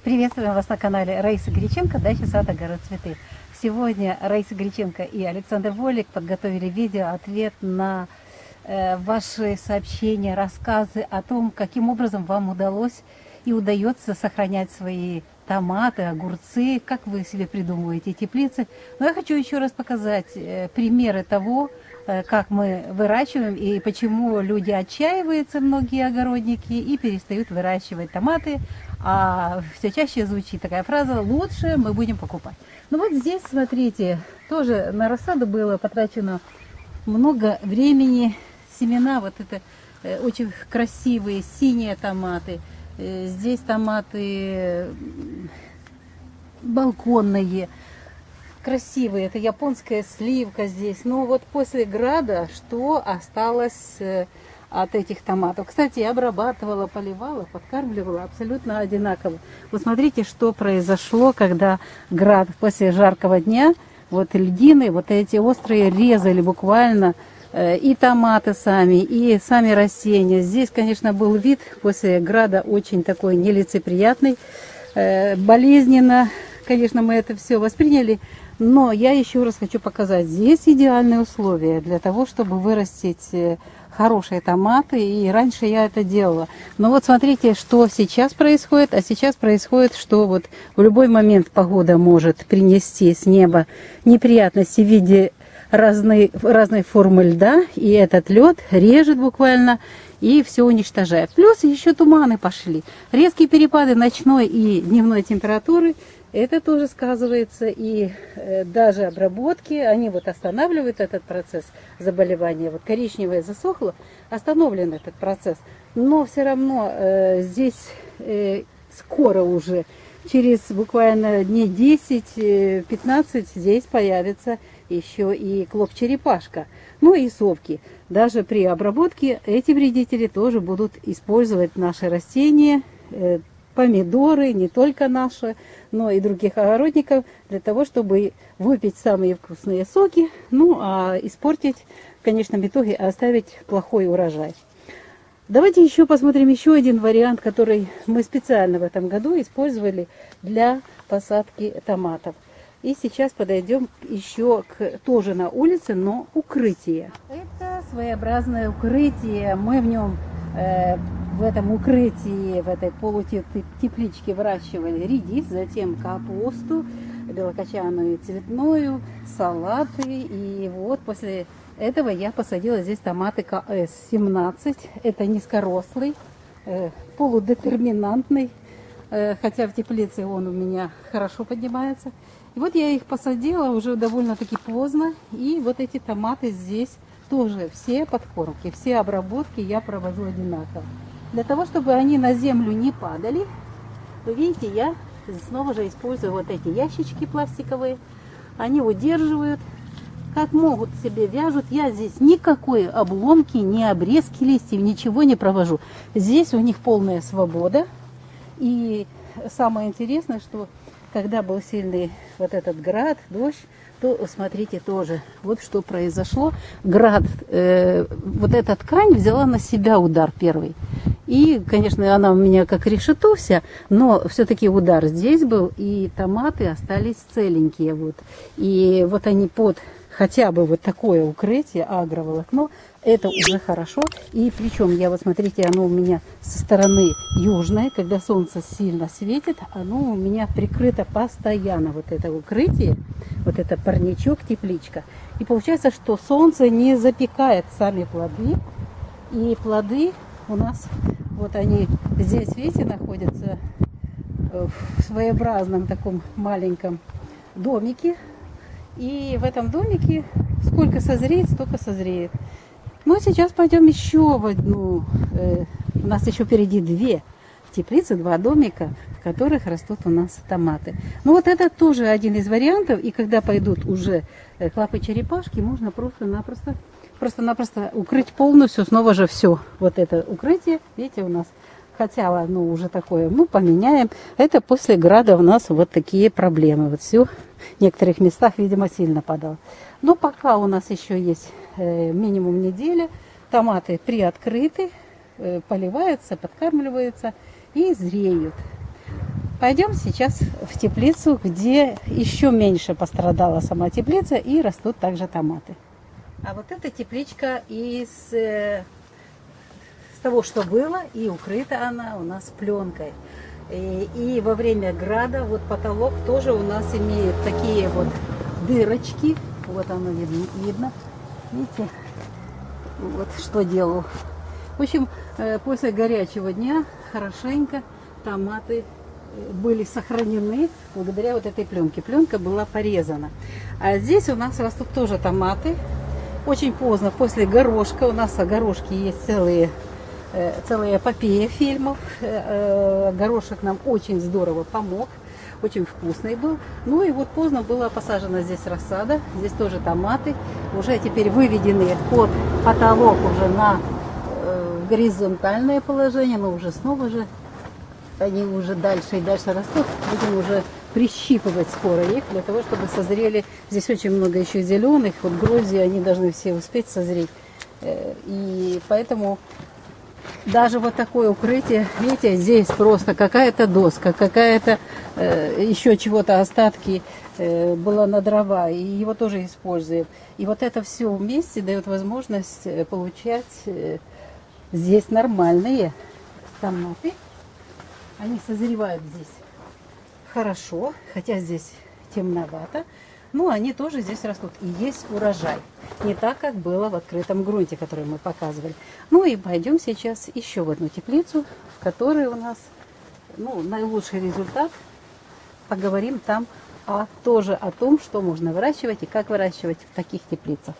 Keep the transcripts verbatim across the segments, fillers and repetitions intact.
Приветствуем вас на канале Раисы Греченко, дача, сад, огород, цветы. Сегодня Раиса Греченко и Александр Волик подготовили видео, ответ на э, ваши сообщения, рассказы о том, каким образом вам удалось и удается сохранять свои томаты, огурцы, как вы себе придумываете теплицы. Но я хочу еще раз показать э, примеры того, э, как мы выращиваем и почему люди отчаиваются, многие огородники, и перестают выращивать томаты. А все чаще звучит такая фраза: лучше мы будем покупать. Ну вот здесь, смотрите, тоже на рассаду было потрачено много времени. Семена, вот это э, очень красивые синие томаты. Э, здесь томаты балконные, красивые. Это японская сливка здесь. Но вот после града что осталось э, от этих томатов? Кстати, я обрабатывала, поливала, подкармливала абсолютно одинаково. Вот смотрите, что произошло, когда град после жаркого дня, вот льдины, вот эти острые резали буквально э, и томаты сами, и сами растения. Здесь, конечно, был вид после града очень такой нелицеприятный, э, болезненно. Конечно, мы это все восприняли. Но я еще раз хочу показать, здесь идеальные условия для того, чтобы вырастить хорошие томаты, и раньше я это делала. Но вот смотрите, что сейчас происходит, а сейчас происходит, что вот в любой момент погода может принести с неба неприятности в виде разной, разной формы льда, и этот лед режет буквально и все уничтожает. Плюс еще туманы пошли, резкие перепады ночной и дневной температуры. Это тоже сказывается, и э, даже обработки, они вот останавливают этот процесс заболевания. Вот коричневое засохло, остановлен этот процесс. Но все равно э, здесь э, скоро уже, через буквально дней десять-пятнадцать, здесь появится еще и клоп-черепашка, ну и совки. Даже при обработке эти вредители тоже будут использовать наши растения, э, помидоры, не только наши, но и других огородников, для того, чтобы выпить самые вкусные соки, ну а испортить в конечном итоге, оставить плохой урожай. Давайте еще посмотрим еще один вариант, который мы специально в этом году использовали для посадки томатов. И сейчас подойдем еще к, тоже на улице, но укрытие. Это своеобразное укрытие. Мы в нем э, в этом укрытии, в этой полутепличке выращивали редис, затем капусту, белокочанную, цветную, салаты. И вот после этого я посадила здесь томаты ка эс семнадцать. Это низкорослый, э, полудетерминантный, э, хотя в теплице он у меня хорошо поднимается. И вот я их посадила уже довольно-таки поздно. И вот эти томаты здесь тоже все подкормки, все обработки я провожу одинаково. Для того, чтобы они на землю не падали, вы видите, я снова же использую вот эти ящички пластиковые. Они удерживают, как могут себе вяжут. Я здесь никакой обломки, ни обрезки листьев, ничего не провожу. Здесь у них полная свобода. И самое интересное, что когда был сильный вот этот град, дождь, то смотрите тоже, вот что произошло. Град, э, вот эта ткань взяла на себя удар первый. И, конечно, она у меня как решето вся, но все-таки удар здесь был, и томаты остались целенькие. Вот. И вот они под хотя бы вот такое укрытие, агроволокно, это уже хорошо. И причем, я вот смотрите, оно у меня со стороны южной, когда солнце сильно светит, оно у меня прикрыто постоянно, вот это укрытие, вот это парничок, тепличка. И получается, что солнце не запекает сами плоды, и плоды у нас, вот они здесь, видите, находятся в своеобразном таком маленьком домике. И в этом домике сколько созреет, столько созреет. Ну, сейчас пойдем еще в одну. Э, у нас еще впереди две теплицы, два домика, в которых растут у нас томаты. Ну, вот это тоже один из вариантов. И когда пойдут уже клопы-черепашки, можно просто-напросто просто-напросто укрыть полностью, снова же все. Вот это укрытие, видите, у нас, хотя оно уже такое, ну, поменяем. Это после града у нас вот такие проблемы. Вот все, в некоторых местах, видимо, сильно падало. Но пока у нас еще есть э, минимум неделя, томаты приоткрыты, э, поливаются, подкармливаются и зреют. Пойдем сейчас в теплицу, где еще меньше пострадала сама теплица и растут также томаты. А вот эта тепличка из, э, с того, что было, и укрыта она у нас пленкой. И, и во время града вот потолок тоже у нас имеет такие вот дырочки. Вот оно видно, видно. Видите, вот что делал. В общем, э, после горячего дня хорошенько томаты были сохранены благодаря вот этой пленке. Пленка была порезана. А здесь у нас растут тоже томаты. Очень поздно, после горошка. У нас о горошке есть целые, целая эпопея фильмов. Горошек нам очень здорово помог. Очень вкусный был. Ну и вот поздно была посажена здесь рассада. Здесь тоже томаты. Уже теперь выведены под потолок уже на горизонтальное положение. Но уже снова же они уже дальше и дальше растут. Будем уже прищипывать скоро их, для того, чтобы созрели. Здесь очень много еще зеленых. Вот грозди, они должны все успеть созреть. И поэтому даже вот такое укрытие, видите, здесь просто какая-то доска, какая-то еще чего-то, остатки была на дрова, и его тоже используем. И вот это все вместе дает возможность получать здесь нормальные томаты. Они созревают здесь хорошо, хотя здесь темновато, но они тоже здесь растут. И есть урожай. Не так, как было в открытом грунте, который мы показывали. Ну и пойдем сейчас еще в одну теплицу, в которой у нас ну, наилучший результат. Поговорим там о, тоже о том, что можно выращивать и как выращивать в таких теплицах.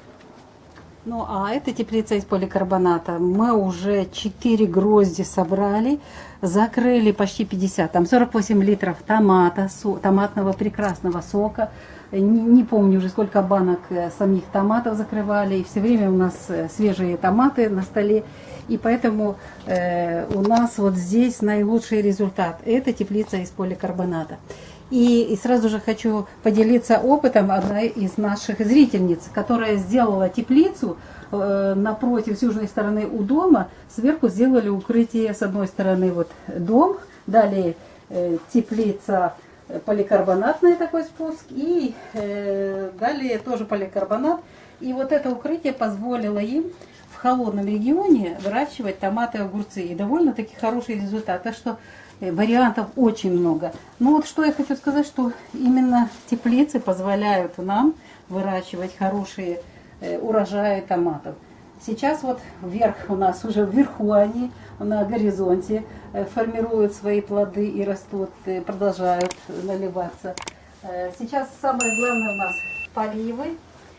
Ну, а эта теплица из поликарбоната. Мы уже четыре грозди собрали, закрыли почти пятьдесят, там сорок восемь литров томата, со, томатного прекрасного сока. Не, не помню уже, сколько банок самих томатов закрывали. И все время у нас свежие томаты на столе. И поэтому э, у нас вот здесь наилучший результат. Это теплица из поликарбоната. И, и сразу же хочу поделиться опытом одной из наших зрительниц, которая сделала теплицу э, напротив, с южной стороны у дома. Сверху сделали укрытие, с одной стороны вот дом, далее э, теплица поликарбонатный такой спуск, и э, далее тоже поликарбонат. И вот это укрытие позволило им в холодном регионе выращивать томаты и огурцы. И довольно-таки хороший результат. Так что вариантов очень много. Но вот что я хочу сказать, что именно теплицы позволяют нам выращивать хорошие э, урожаи томатов. Сейчас вот вверх у нас уже вверху они на горизонте э, формируют свои плоды и растут, и продолжают наливаться. Э, сейчас самое главное у нас поливы.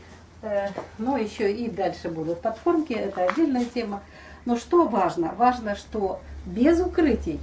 Э, ну еще и дальше будут подкормки, это отдельная тема. Но что важно? Важно, что без укрытий,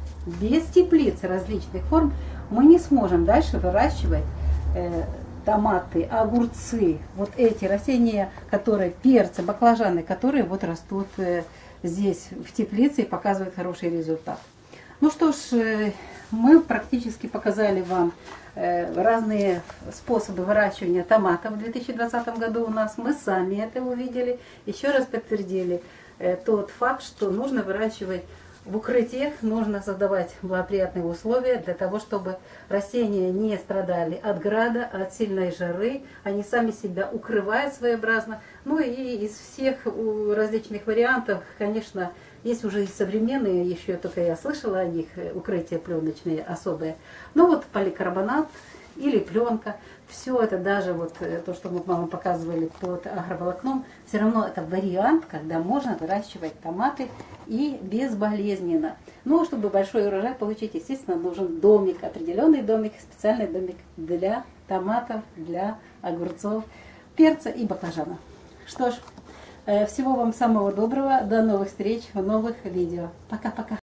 без теплиц различных форм мы не сможем дальше выращивать э, томаты, огурцы, вот эти растения, которые перцы, баклажаны, которые вот растут э, здесь в теплице и показывают хороший результат. Ну что ж, э, мы практически показали вам э, разные способы выращивания томатов в две тысячи двадцатом году у нас. Мы сами это увидели, еще раз подтвердили э, тот факт, что нужно выращивать в укрытиях, нужно создавать благоприятные условия для того, чтобы растения не страдали от града, от сильной жары. Они сами себя укрывают своеобразно. Ну и из всех различных вариантов, конечно, есть уже и современные, еще только я слышала о них, укрытия пленочные особые. Но вот поликарбонат или пленка, все это, даже вот то, что мы вам показывали под агроволокном, все равно это вариант, когда можно выращивать томаты и безболезненно. Но чтобы большой урожай получить, естественно, нужен домик, определенный домик, специальный домик для томатов, для огурцов, перца и баклажана. Что ж, всего вам самого доброго, до новых встреч в новых видео. Пока-пока.